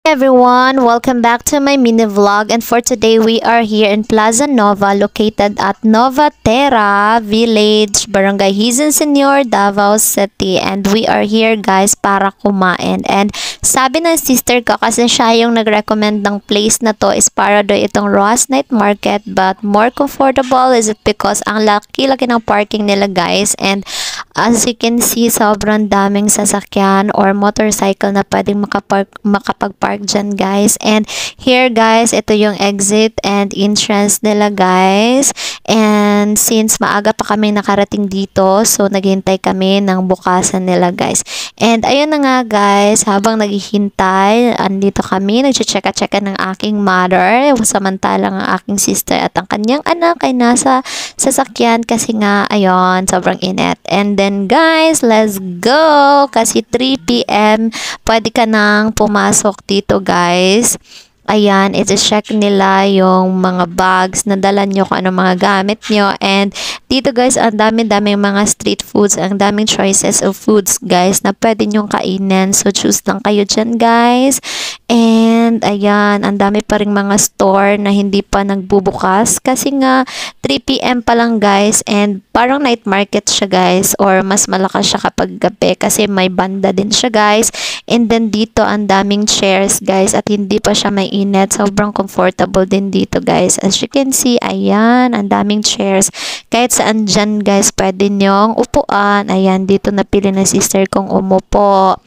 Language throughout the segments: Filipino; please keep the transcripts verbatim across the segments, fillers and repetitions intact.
Everyone, welcome back to my mini vlog, and for today we are here in Plaza Nova located at Nova Terra Village, Barangay Hizen Senior, Davao City, and we are here guys para kumain. And sabi ng sister ko, kasi siya yung nag-recommend ng place na to, is para do itong Roas Night Market, but more comfortable is it because ang laki-laki ng parking nila guys, and as you can see, sobrang daming sasakyan or motorcycle na pwedeng makapark, makapag-park dyan guys. And here guys, ito yung exit and entrance nila guys. And since maaga pa kami nakarating dito, so naghihintay kami ng bukasan nila guys. And ayun na nga guys, habang naghihintay, andito kami, nagche-checka-checka ng aking mother, samantalang ang aking sister at ang kanyang anak ay nasa sasakyan kasi nga, ayun, sobrang init. And then guys, let's go! Kasi three p m pwede ka nang pumasok dito guys. Ayan, iti-check nila yung mga bags na dala nyo, kung ano mga gamit nyo. And dito guys, ang dami-dami mga street foods, ang daming choices of foods guys na pwede nyong kainin. So choose lang kayo dyan guys. And ayan, ang dami pa ring mga store na hindi pa nagbubukas kasi nga three p m pa lang guys, and parang night market siya guys, or mas malakas siya kapag gabi kasi may banda din siya guys. And then dito ang daming chairs guys at hindi pa siya may init, sobrang comfortable din dito guys. As you can see, ayan, ang daming chairs, kahit saan dyan guys pwede nyong upuan. Ayan, dito napili na sister kong umupo.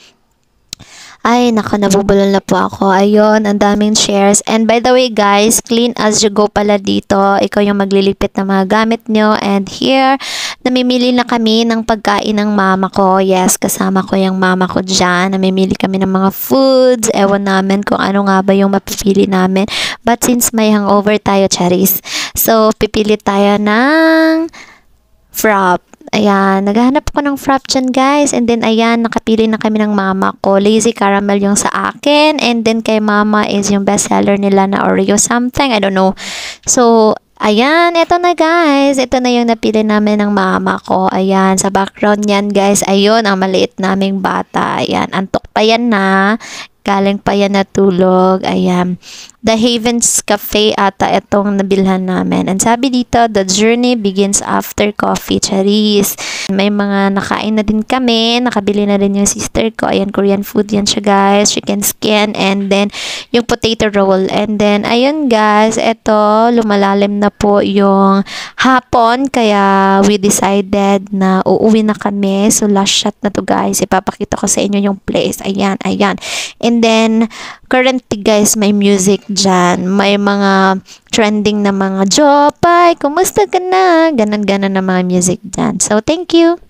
Ay, naka, nabubulol na po ako. Ayun, ang daming chairs. And by the way guys, clean as you go pala dito. Ikaw yung magliligpit ng mga gamit nyo. And here, namimili na kami ng pagkain ng mama ko. Yes, kasama ko yung mama ko dyan. Namimili kami ng mga foods. Ewan namin kung ano nga ba yung mapipili namin. But since may hangover tayo, Charis, so pipili tayo ng frap. Ayan, naghahanap ako ng frap dyan guys. And then ayan, nakapili na kami ng mama ko. Lazy caramel yung sa akin. And then kay mama is yung best seller nila na Oreo something. I don't know. So, ayan, ito na guys. Ito na yung napili namin ng mama ko. Ayan, sa background yan guys. Ayun, ang maliit naming bata. Ayan, antok pa yan na. Galing pa yan natulog. Ayan. The Havens Cafe ata itong nabilhan namin. And sabi dito, the journey begins after coffee. Charis. May mga nakain na din kami. Nakabili na din yung sister ko. Ayan, Korean food yan siya guys. Chicken skin. And then, yung potato roll. And then, ayun guys. Ito, lumalalim na po yung hapon. Kaya, we decided na uuwi na kami. So, last shot na to guys. Ipapakita ko sa inyo yung place. Ayan, ayan. And then, currently guys, may music dyan. May mga trending na mga Jopay, kumusta ka na? Ganon-ganon na mga music dyan. So, thank you!